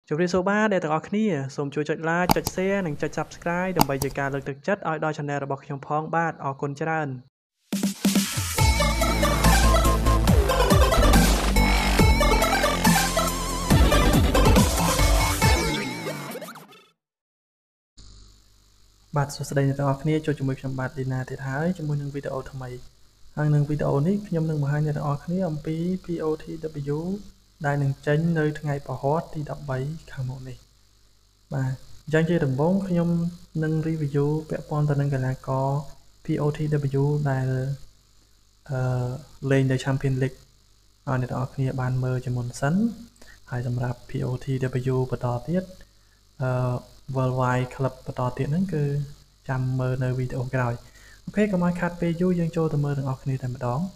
ជម្រាបសួរបាទអ្នកទាំងអស់គ្នាសូមជួយចុច like ចុច share និងចុច subscribe ដើម្បីជាការលើកទឹកចិត្តឲ្យដល់ channel របស់ខ្ញុំផងបាទអរគុណច្រើនបាទសួស្តីអ្នកទាំងអស់គ្នាចូលជាមួយខ្ញុំបាទលីណាទៀតហើយជាមួយនឹងវីដេអូថ្មីហើយនឹងវីដេអូនេះខ្ញុំនឹងបង្ហាញអ្នកទាំងអស់គ្នាអំពី POTW ដែលនឹងចេញនៅថ្ងៃពហុទី13ខាងមុខនេះបាទអញ្ចឹងជាដំបូងខ្ញុំនឹង review ពាក់ព័ន្ធទៅនឹងកីឡាករ POTW ដែលលេងនៅ Champion League ឲ្យអ្នកទាំងអស់គ្នាបានមើលជាមុនសិនហើយសម្រាប់ POTW បន្តទៀតWorldwide Club បន្តទៀតហ្នឹងគឺចាំមើលនៅវីដេអូក្រោយអូខេកុំឲ្យខាត់ពេលយូរយើងចូលទៅមើលទាំងអស់គ្នាតែម្ដង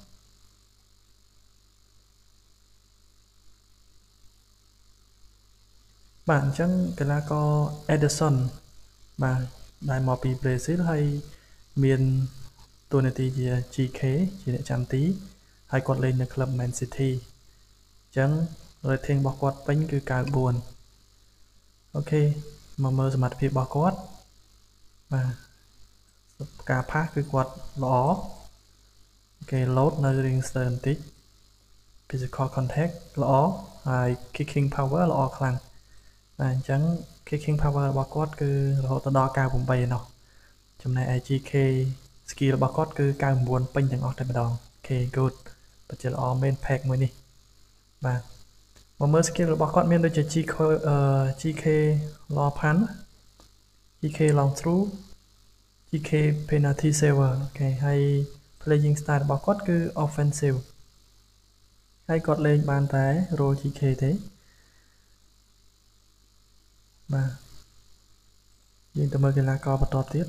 បាទអញ្ចឹងកីឡាករ Ederson បាទដែលមកពី Brazil ហើយមានតួនាទីជា GK ជាអ្នកចាំទីហើយគាត់លេងនៅក្លឹប Man City អញ្ចឹង rating របស់គាត់ពេញគឺ94អូខេមកមើលសមត្ថភាពរបស់គាត់បាទការផាសគឺគាត់ល្អគេ load នៅ ring ស្ទើរបន្តិច physical contact ល្អហើយ kicking power ល្អខ្លាំងបាទអញ្ចឹង kicking power របស់គាត់គឺរហូតដល់98ឯណោះចំណែកឯ GK skill របស់គាត់គឺ99ពេញទាំងអស់តែម្ដង OK good ពិតជាល្អមែន pack មួយនេះបាទមកមើល skill របស់គាត់មានដូចជា GK law pan GK long through GK penalty saver អូខេហើយ playing style របស់គាត់គឺ offensive ហើយគាត់លេងបានតែ role GK ទេបាទយើងទៅមើលកីឡាករបន្តទៀត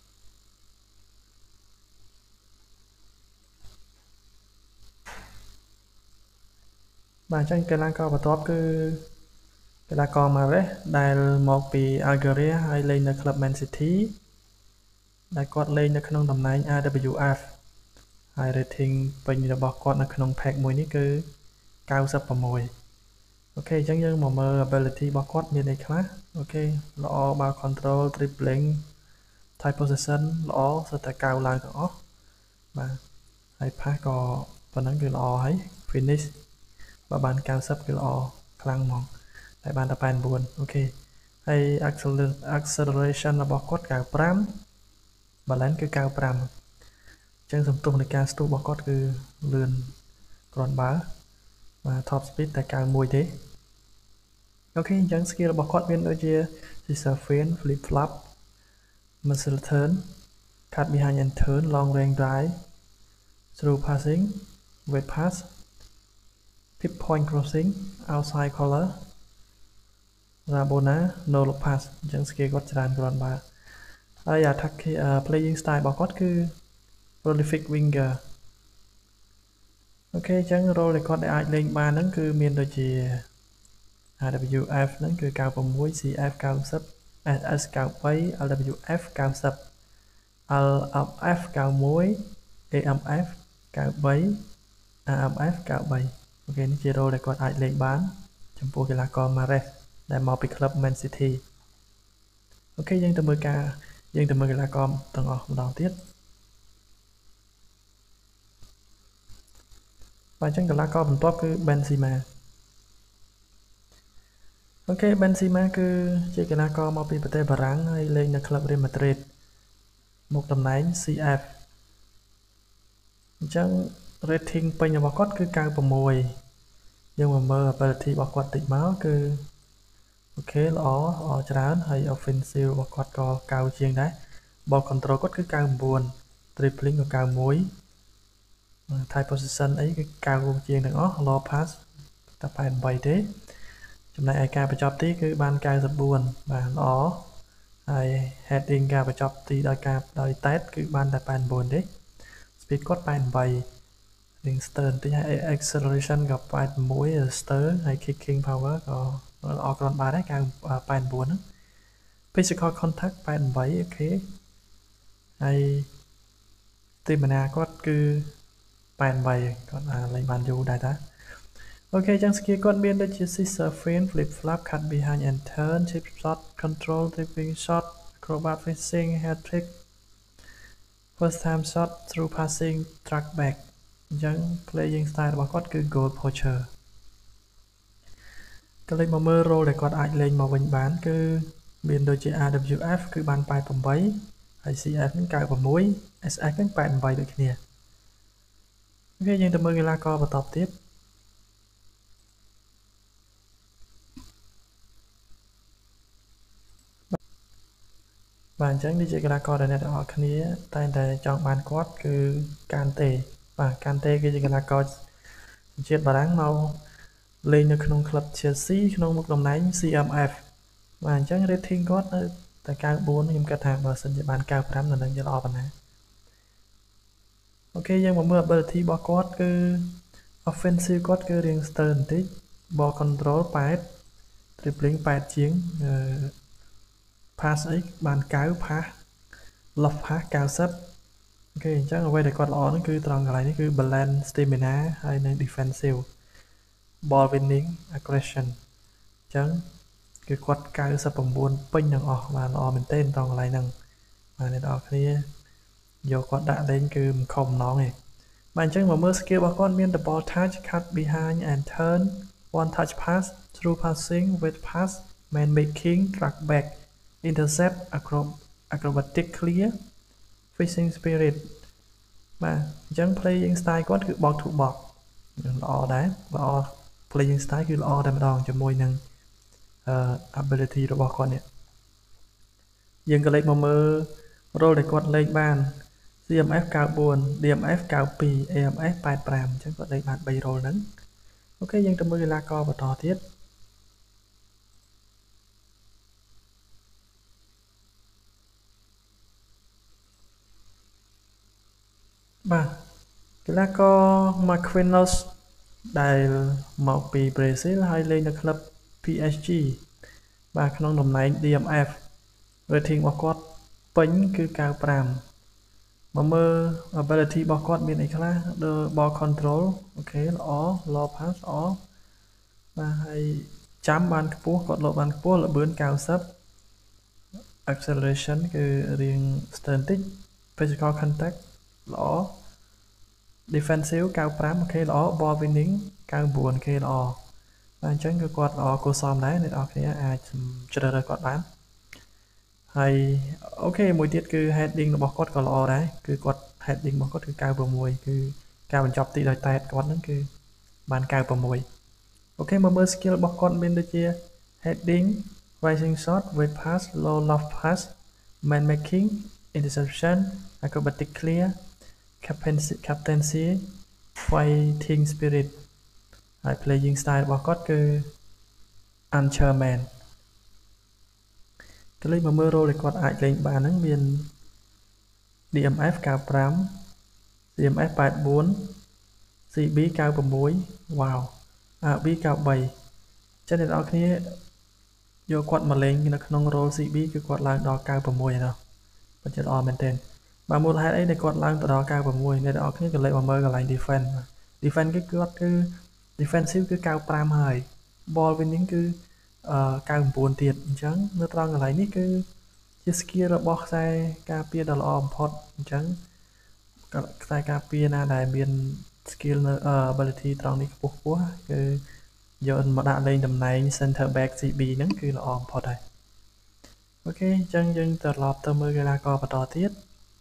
បាទអញ្ចឹងកីឡាករបន្ទាប់គឺកីឡាករ Mahrez ដែលមកពី Algeria ហើយលេងនៅក្លឹប Man City ដែលគាត់លេងនៅក្នុងតំណែង AWF ហើយ rating ពេញរបស់គាត់នៅក្នុង pack មួយនេះគឺ96អូខេអញ្ចឹងយើងមកមើល ability របស់គាត់មានអីខ្លះអូខេល្អបាល់ control dribbling tight possession ល្អសុទ្ធតែ9ឡើងទាំងអស់បាទហើយ pass ក៏ប៉ុណ្ណឹងគឺល្អហើយ finish បើបាន90គឺល្អខ្លាំងហ្មងតែបានតែ89អូខេហើយ acceleration របស់គាត់95 balance គឺ95អញ្ចឹងសន្ទុះនៃការស្ទុះរបស់គាត់គឺលឿនគ្រាន់បើបាទ top speed តែ91ទេអូខេអញ្ចឹង skill របស់គាត់មានដូចជា scissor feint flip flop muscle turn cut behind and turn long range drive through passing weight pass pip point crossing outside collar Rabona no look pass អញ្ចឹង skill គាត់ច្រើនគ្រាន់បើហើយ attack playing style របស់គាត់គឺ prolific winger អូខេអញ្ចឹង role ដែលគាត់អាចលេងបានហ្នឹងគឺមានដូចជា AWF ហ្នឹងគឺ96 CF 90 SS 93 LWF 90 LFF 91 AMF 93 AMF 93អូខេនេះជា role ដែលគាត់អាចលេងបានចំពោះកីឡាករ Mahrez ដែលមកពីក្លឹប Man City អូខេយើងទៅមើលកីឡាករទាំងអស់ម្ដងទៀតបាទអញ្ចឹងកីឡាករបន្ទាប់គឺ Benzema អូខេ Benzema គឺជាកីឡាករមកពីប្រទេសបារាំងហើយលេងនៅក្លឹប Real Madrid មកតំណែង CF អញ្ចឹង rating ពេញរបស់គាត់គឺ96យើងមកមើល ability របស់គាត់តិចមកគឺអូខេល្អច្រើនហើយ offensive របស់គាត់ក៏9ជាងដែរ ball control គាត់គឺ99 dribbling ក៏91 tight position អីគឺ9ជាងទាំងអស់ low pass តែ88ទេចំណែកឯការបញ្ចប់ទីគឺបាន94បាទល្អហើយ heading ការបញ្ចប់ទីដោយតែតគឺបានតែ89ទេ speed គាត់88 ring stern តិចហើយ acceleration ក៏86 stern ហើយ kicking power ក៏ល្អគ្រាន់បើដែរ89ហ្នឹង physical contact 88អូខេហើយ stamina គាត់គឺ88គាត់លេងបានយូរដែរតា ok chẳng skill គាត់មានដូចជា scissor fin flip flop cut behind and turn chip shot control tipping shot acrobat facing head trick first time shot through passing track back អញ្ចឹង playing style របស់គាត់គឺ goal poacher ក៏លេខមកមើល role ដែលគាត់អាចលេងមកវិញបានគឺមានដូចជា AWF គឺបាន88ហើយ CF នឹង96 SX នឹង88ដូចគ្នាអូខេយើងទៅមើលកីឡាករបន្តទៀតបាទអញ្ចឹងនេះជាកីឡាករដែលអ្នកទាំងអស់គ្នាតែងតែចង់បានគាត់គឺកានតេបាទកានតេគឺជាកីឡាករជាតិបារាំងមកលេងនៅក្នុងក្លឹប Chelsea ក្នុងមុខតំណែង CMF បាទអញ្ចឹង rating គាត់នៅតែ94ខ្ញុំគិតថាបើសិនជាបាន95នៅនឹងល្អប៉ុណ្ណាអូខេយើងមកមើល ability របស់គាត់គឺ offensive គាត់គឺរៀងស្ទើរបន្តិច ball control 8 dribbling 8ជាងpass អីបាន9 pass love pass 90អូខេអញ្ចឹងអ្វីដែលគាត់ល្អហ្នឹងគឺត្រង់កន្លែងនេះគឺ balance stamina ហើយនិង defensive ball winning aggression អញ្ចឹងគឺគាត់99ពេញទាំងអស់បាទល្អមែនទែនត្រង់កន្លែងហ្នឹងបាទអ្នកនរគ្នាយកគាត់ដាក់លេងគឺមិនខំម្ដងទេបាទអញ្ចឹងមកមើល skill របស់គាត់មាន the ball touch cut behind and turn one touch pass through passing with pass man making track back intercept acrobatic clear fishing spirit បាទអញ្ចឹង playing style គាត់គឺ box to box ល្អដែរល្អ playing style គឺល្អតែម្ដងជាមួយនឹងability របស់គាត់នេះយើងក៏លេខមកមើល role ដែលគាត់លេងបាន CMF 94 DMF 92 AMF 85អញ្ចឹងគាត់លេងបាន3 role ហ្នឹងអូខេយើងទៅមើលកីឡាករបន្តទៀតបាទកីឡាករ Marquinhos ដែលមកពី Brazil ហើយលេងនៅក្លឹប PSG បាទក្នុងតំណែង DMF rating របស់គាត់ពេញគឺ95មកមើល ability របស់គាត់មានអីខ្លះ the ball control អូខេល្អ low pass ល្អបាទហើយចាំបានខ្ពស់គាត់លោតបានខ្ពស់ល្បឿន90 acceleration គឺរៀងស្ទើរបន្តិច physical contact ល្អ defensive 95 អូខេល្អ ball winning 99អូខេល្អបាទអញ្ចឹងគឺគាត់ល្អគួរសមដែរអ្នកនរគ្នាអាចជ្រើសរើសគាត់បានហើយអូខេមួយទៀតគឺ heading របស់គាត់ក៏ល្អដែរគឺគាត់ heading របស់គាត់គឺ96គឺការបញ្ចប់ទីដោយតែតគាត់ហ្នឹងគឺបាន96អូខេមកមើល skill របស់គាត់មានដូចជា heading rising shot weight pass low loft pass man making interception acrobatic clear captaincy fighting spirit ហើយ playing style របស់គាត់គឺ archer man ក៏លេខមកមើល role ដែលគាត់អាចលេងបានហ្នឹងមាន DMF 95 CMF 84 CB 96 wow AB 93ចឹងអ្នកនរគ្នាយកគាត់មកលេងនៅក្នុង role CB គឺគាត់ឡើងដល់96ហើយណោះពិតជាល្អមែនទែនបាទមូលហេតុអីដែលគាត់ឡើងទៅដល់96អ្នកនរគ្នាក៏លេខមកមើលកន្លែង defense គឺគាត់គឺ defensive គឺ95ហើយ ball winning គឺ99ទៀតអញ្ចឹងនៅត្រង់កន្លែងនេះគឺជា skill របស់ខ្សែការពារដ៏ល្អបំផុតអញ្ចឹងខ្សែការពារណាដែលមាន skill នៅ ability ត្រង់នេះខ្ពស់គឺយកមកដាក់លេងតំណែង center back CB ហ្នឹងគឺល្អបំផុតហើយអូខេអញ្ចឹងយើងត្រឡប់ទៅមើលកីឡាករបន្តទៀត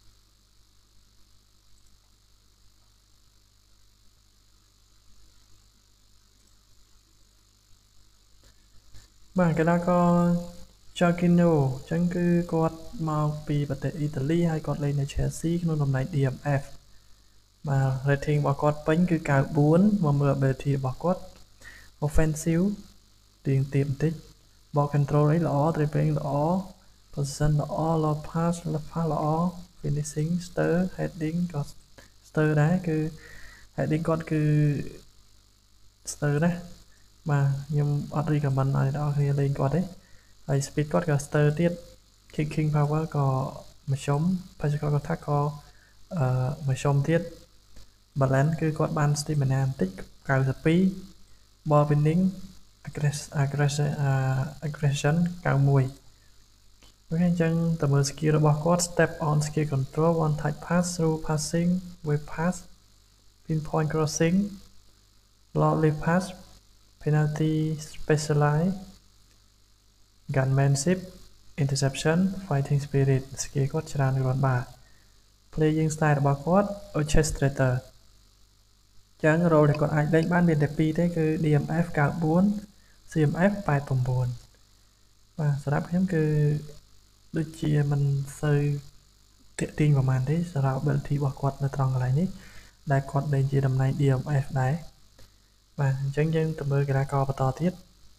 បាទកីឡាករ Jorginho អញ្ចឹងគឺគាត់មកពីប្រទេសអ៊ីតាលីហើយគាត់លេងនៅ Chelsea ក្នុងតំណែង DMF បាទ rating របស់គាត់ពេញគឺ94មកមើល ability របស់គាត់ offensive ទៀងទាត់បន្តិច ball control អីល្អ dribbling ល្អ position ល្អ low pass ល្អ finishing ស្ទើរ heading ក៏ស្ទើរដែរគឺ heading គាត់គឺស្ទើរណាស់បាទខ្ញុំអត់ recommend ឲ្យអ្នកនរគ្នាលេងគាត់ទេហើយ speed គាត់ក៏ស្ទើរទៀត kicking power ក៏មធ្យម physical contact ក៏មធ្យមទៀត balance គឺគាត់បាន stamina បន្តិច92 ball winning aggression 91 ok chẳng tầm mơ skill របស់គាត់ step on skill control one touch pass through passing wave pass pinpoint crossing lordly pass penalty specialized gunmanship interception fighting spirit skill គាត់ច្រើនគ្រាន់បាទ playing style របស់គាត់ orchestrator ចឹង role ដែលគាត់អាចលេងបានមានតែ2ទេគឺ DMF 94 CMF 89បាទសម្រាប់ខ្ញុំគឺដូចជាមិនសូវទាក់ទាញប្រហែលទេសម្រាប់ ability របស់គាត់នៅត្រង់កន្លែងនេះដែលគាត់លេងជាតំណែង DMF ដែរបាទអញ្ចឹងយើងទៅមើលកីឡាករបន្តទៀត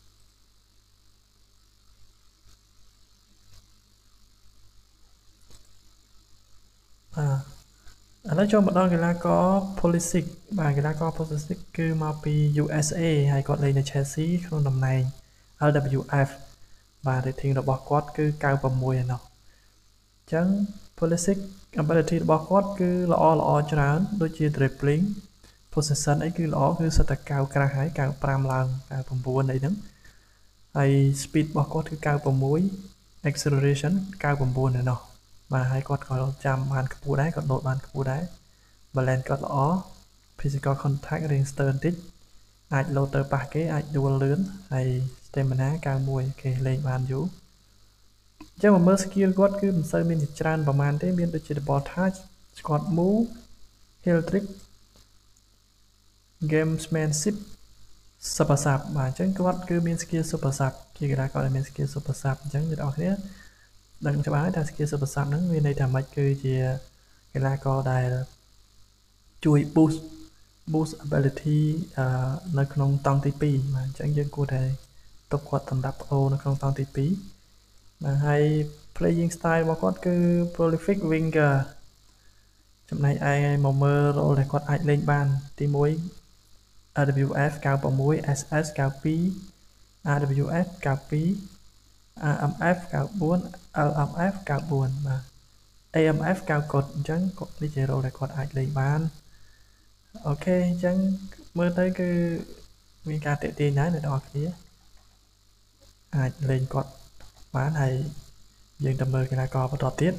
ឥឡូវចូលមកដល់កីឡាករ Pulisic បាទកីឡាករ Pulisic គឺមកពី USA ហើយគាត់លេងនៅ Chelsea ក្នុងតំណែង LWF បាទ rating របស់គាត់គឺ96ឯណោះអញ្ចឹង Pulisic ability របស់គាត់គឺល្អច្រើនដូចជា dribbling possession អីគឺល្អគឺសិតតែ9ក្រាស់ហើយ95ឡើង99អីហ្នឹងហើយ speed របស់គាត់គឺ96 acceleration 99ឯណោះបាទហើយគាត់ក៏ចាំបានខ្ពស់ដែរគាត់លោតបានខ្ពស់ដែរ balance គាត់ល្អ physical contact រៀងស្ទើរបន្តិចអាចលោតទៅប៉ះគេអាចដួលលឿនហើយ stamina 91គេលេងបានយូរអញ្ចឹងមកមើល skill គាត់គឺមិនសូវមានច្រើនប្រហែលទេមានដូចជា double touch squat move heel trick gamesmanship super sub បាទអញ្ចឹងគាត់គឺមាន skill super sub ជាកីឡាករដែលមាន skill super sub អញ្ចឹងអ្នកនរគ្នាដឹងច្បាស់ហើយថា skill super sub ហ្នឹងវាន័យថាម៉េចគឺជាកីឡាករដែលជួយ boost ability នៅក្នុងតង់ទី2បាទអញ្ចឹងយើងគួរតែទុកគាត់សម្រាប់ប្អូននៅក្នុងតង់ទី2បាទហើយ playing style របស់គាត់គឺ prolific winger ចំណែកឯមកមើល role ដែលគាត់អាចលេងបានទី1 RWF 96 SS 92 RWF 92 AMF 94 LMF 94បាទ AMF 9កុដអញ្ចឹងនេះជា role ដែលគាត់អាចលេងបានអូខេអញ្ចឹងមើលទៅគឺមានការទាក់ទាញដែរអ្នកនរគ្នាអាចលេងគាត់បានហើយយើងទៅមើលកីឡាករបន្តទៀត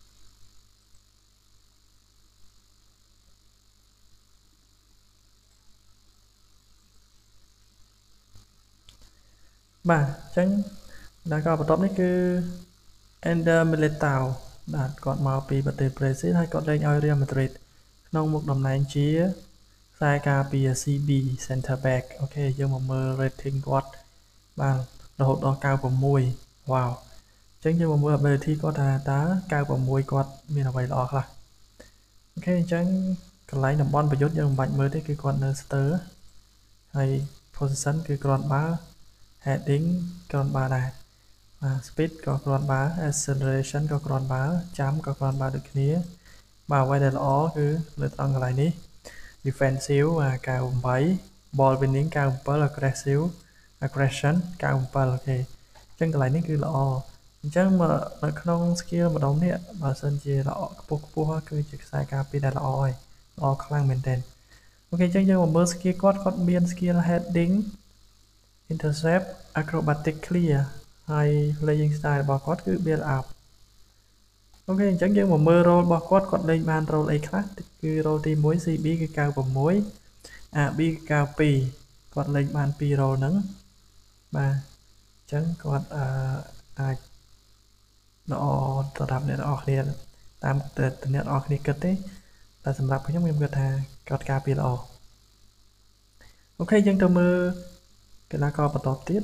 បាទអញ្ចឹងកីឡាករបន្ទាប់នេះគឺ Ender Militao បាទគាត់មកពីប្រទេសប្រេស៊ីលហើយគាត់លេងឲ្យ Real Madrid ក្នុងមុខតំណែងជាខ្សែការពារ CB center back អូខេយើងមកមើល rating គាត់បាទរហូតដល់96វ៉ាវអញ្ចឹងយើងមកមើល ability គាត់ថាតើ96គាត់មានអ្វីល្អខ្លះអូខេអញ្ចឹងកន្លែងតំបន់ប្រយុទ្ធយើងមិនបាច់មើលទេគឺគាត់នៅស្ទើរហើយ position គឺគ្រាន់បើ heading គ្រាន់បើដែរspeed ក៏គ្រាន់បើ acceleration ក៏គ្រាន់បើចាំក៏គ្រាន់បើដូចគ្នាបាទអ្វីដែលល្អគឺនៅត្រង់កន្លែងនេះ defensive 98 ball winning 97 aggressive aggression 97អូខេអញ្ចឹងកន្លែងនេះគឺល្អអញ្ចឹងនៅក្នុង skill ម្ដងនេះបើសិនជាល្អខ្ពស់គឺជាខ្សែការពារដែលល្អហើយល្អខ្លាំងមែនទែនអូខេអញ្ចឹងយើងមកមើល skill គាត់មាន skill heading intercept acrobatic clear ហើយ playing style របស់គាត់គឺ build up អូខេអញ្ចឹងយើងមកមើល role របស់គាត់លេងបាន role អីខ្លះគឺ role ទី1 CB គឺ96 AB គឺ92គាត់លេងបាន2 role ហ្នឹងបាទអញ្ចឹងគាត់អាចល្អសម្រាប់អ្នកនរគ្នាតាមតែអ្នកនរគ្នាគិតទេតែសម្រាប់ខ្ញុំគិតថាគាត់ការពារល្អអូខេយើងទៅមើលកីឡាករបន្តទៀត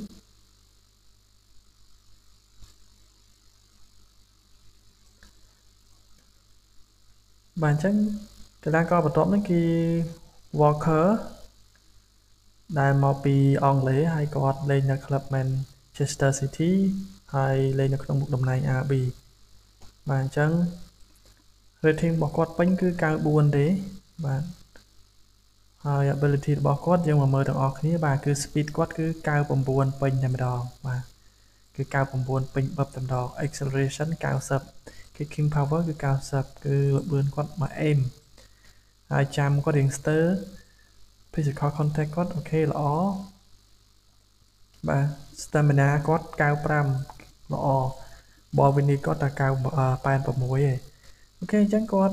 បាទអញ្ចឹងកីឡាករបន្ទាប់នេះគឺ Walker ដែលមកពីអង់គ្លេសហើយគាត់លេងនៅក្លឹប Manchester City ហើយលេងនៅក្នុងមុខតំណែង RB បាទអញ្ចឹង rating របស់គាត់ពេញគឺ94ទេបាទហើយ ability របស់គាត់យើងមកមើលទាំងអស់គ្នាបាទគឺ speed គាត់គឺ99ពេញតែម្ដងបាទគឺ99ពេញបឹបតែម្ដង acceleration 90 kicking power គឺ90គឺល្បឿនគាត់មក aim ហើយចាំគាត់រៀងស្ទើរ physical contact គាត់អូខេល្អបាទ stamina គាត់95ល្អបលវិនីគាត់តែ86ឯងអូខេអញ្ចឹងគាត់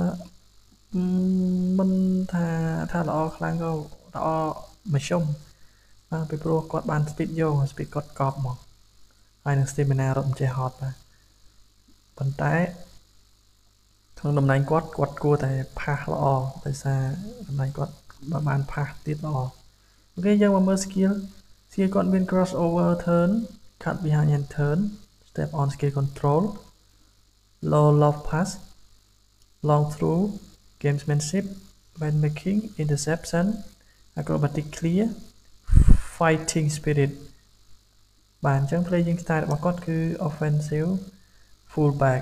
មិនថាល្អខ្លាំងក៏ល្អមធ្យមបាទពីព្រោះគាត់បាន speed យក speed គាត់កប់មកហើយនឹង stamina រត់មិនចេះហត់បាទប៉ុន្តែក្នុងតំណែងគាត់គួរតែផាសល្អដោយសារតំណែងគាត់បើបានផាសទៀតល្អអូខេយើងមកមើល skill គាត់មាន cross over turn cut behind and turn step on skill control low love pass long through gamesmanship man making interception acrobatic clear fighting spirit បាទអញ្ចឹង playing style របស់គាត់គឺ offensive fullback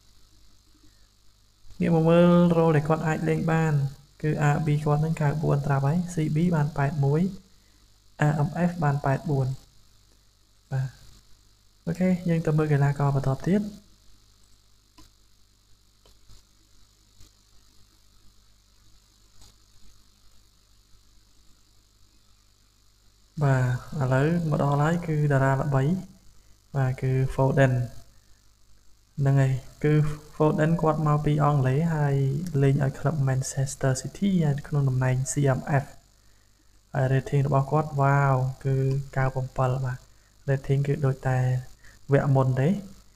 ងាកមកមើល role ដែលគាត់អាចលេងបានគឺ RB គាត់នឹង94ត្រាប់ហើយ CB បាន81 AMF បាន84បាទអូខេយើងទៅមើលកីឡាករបន្តទៀតបាទឥឡូវមកដល់ហើយគឺតារាល្បីបាទគឺ Foden ហ្នឹងហើយគឺ Foden គាត់មកពីអង់គ្លេសហើយលេងឲ្យក្លឹប Manchester City ហើយក្នុងតំណែង CMF ហើយ rating របស់គាត់វ៉ាវគឺ97បាទ rating គឺដូចតែវគ្គមុនទេ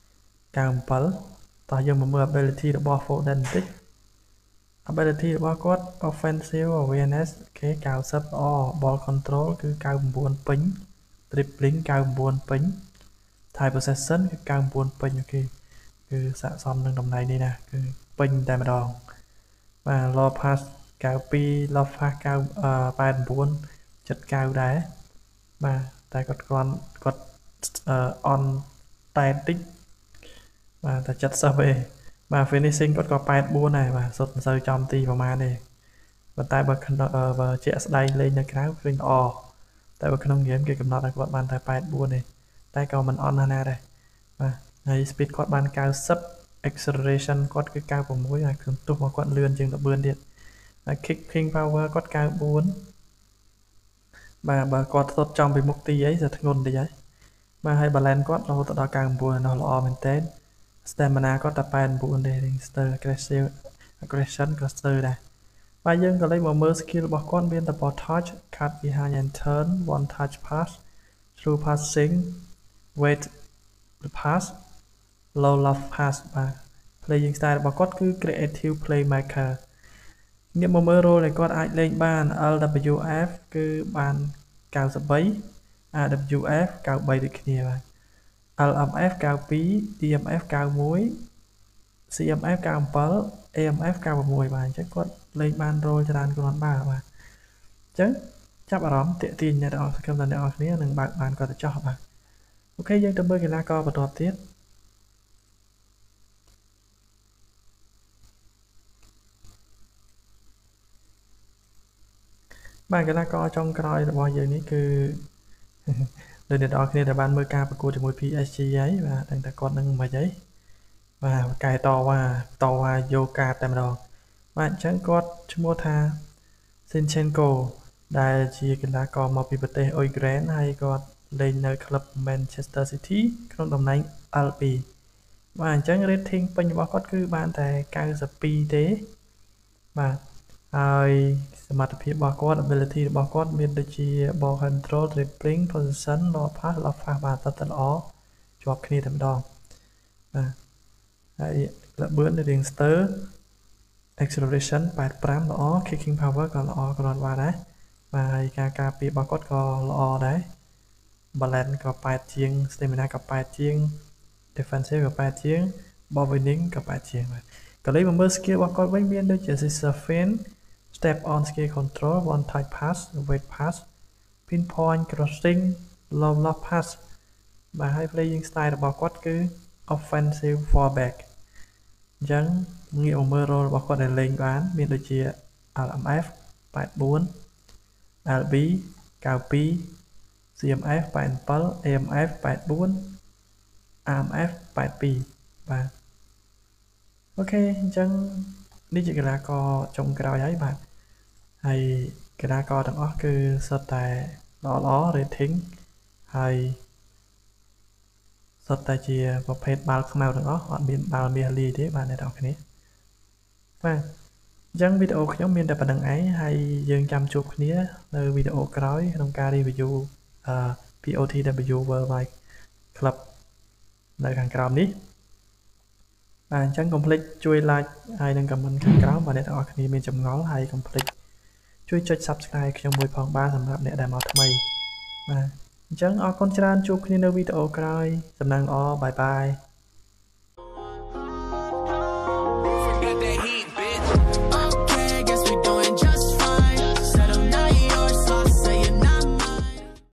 97តោះយើងមកមើល ability របស់ Foden បន្តិច ability របស់គាត់ offensive awareness គេ90ល្អ ball control គឺ99ពេញ dribbling 99ពេញ time possession គឺ99ពេញអូខេគឺស័ក្តិសមនឹងតំណែងនេះណាគឺពេញតែម្ដងបាទ low pass 92 low pass 89 79ដែរបាទតែគាត់on តែតិចបាទតែ70ទេបាទ finishing គាត់ក៏84ដែរបាទសុទ្ធមិនសូវចំទីប្រហែលទេប៉ុន្តែបើជាក់ស្ដែងលេងនៅក្រៅឃើញល្អតែបើក្នុងហ្គេមគេកំណត់ឲ្យគាត់បានតែ84ទេតែក៏មិនអន់ណាស់ដែរបាទហើយ speed គាត់បាន90 acceleration គាត់គឺ96ហើយក្នុងទោះមកគាត់លឿនជាងល្បឿនទៀតហើយ kicking power គាត់94បាទបើគាត់ទត់ចំពីមុខទីអីsẽធ្ងន់តិចហើយបាទហើយ balance គាត់រហូតដល់99នោះល្អមែនតើ stamina គាត់តែ89ទេ ringster aggression ក៏ស្ទើរដែរបាទយើងក៏លេខមកមើល skill របស់គាត់មានតែ touch cut behind and turn one touch pass through passing wait pass low love pass បាទ playing style របស់គាត់គឺ creative playmaker ងាកមកមើល role ដែលគាត់អាចលេងបាន LWF គឺបាន93 AWF 93ដូចគ្នាបាទ LMF 92 DMF 91 CMF 97 AMF 96បាទអញ្ចឹងគាត់លេងបាន role ច្រើនគ្រាន់បើបាទអញ្ចឹងចាប់អារម្មណ៍ទាក់ទាញអ្នកទាំងអស់គ្នានឹងបើកបានគាត់ទៅចោះបាទអូខេយើងទៅមើលកីឡាករបន្តទៀតបាទកីឡាករចុងក្រោយរបស់យើងនេះគឺដូចអ្នកទាំងអស់គ្នាដែលបានមើលការប្រកួតជាមួយ PSG ហើយបាទដឹងតែគាត់នឹងមិនហីបាទកែតវ៉ាយកកាតតែម្ដងបាទអញ្ចឹងគាត់ឈ្មោះថា Zinchenko ដែលជាកីឡាករមកពីប្រទេសអ៊ុយក្រែនហើយគាត់លេងនៅក្លឹប Manchester City ក្នុងតំណែង LB បាទអញ្ចឹង rating ពេញរបស់គាត់គឺបានតែ92ទេបាទហើយសមត្ថភាពរបស់គាត់ ability របស់គាត់មានដូចជា ball control dribbling position low pass បាទតើល្អជាប់គ្នាតែម្ដងបាទហើយល្បឿន ringster acceleration 85ល្អ kicking power ក៏ល្អគ្រាន់បើដែរបាទហើយការការពាររបស់គាត់ក៏ល្អដែរ balance ក៏8ជាង stamina ក៏8ជាង defensive ក៏8ជាង ball winning ក៏8ជាងបាទក៏លេខមកមើល skill របស់គាត់វិញមានដូចជា scissor fin step on skill control one touch pass wait pass pinpoint crossing low lob pass បាទហើយ playing style របស់គាត់គឺ offensive fullback អញ្ចឹងងាកមកមើល role របស់គាត់ដែលលេងបានមានដូចជា LMF 84 LB 92 CMF 87 AMF 84 AMF 82បាទអូខេអញ្ចឹងនេះជាកីឡាករចុងក្រោយហើយបាទហើយកីឡាករទាំងអស់គឺសុទ្ធតែល្អ rating ហើយសុទ្ធតែជាប្រភេទបាល់ខ្មៅទាំងអស់អត់មានបាល់មាសលាយទេបាទអ្នកនរគ្នាបាទអញ្ចឹងវីដេអូខ្ញុំមានតែប៉ុណ្្នឹងឯងហើយយើងចាំជួបគ្នានៅវីដេអូក្រោយក្នុងការ review POTW Worldwide Club នៅខាងក្រោមនេះបាទអញ្ចឹងកុំភ្លេចជួយ like ហើយនិង comment ខាងក្រោមបើអ្នកទាំងអស់គ្នាមានចម្ងល់ហើយកុំភ្លេចជួយចុច subscribe ខ្ញុំមួយផងបាទសម្រាប់អ្នកដែលមកថ្មីបាទអញ្ចឹងអរគុណច្រើនជួបគ្នានៅវីដេអូក្រោយសំណាងល្អបាយបាយ